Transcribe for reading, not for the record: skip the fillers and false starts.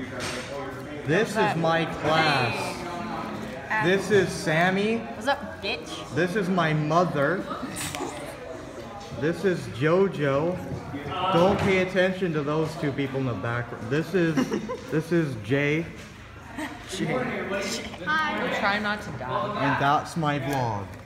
This is my class. This is Sammy. What's up, bitch? This is my mother. This is JoJo. Don't pay attention to those two people in the background. This is Jay. Hi. Try not to die. And that's my vlog.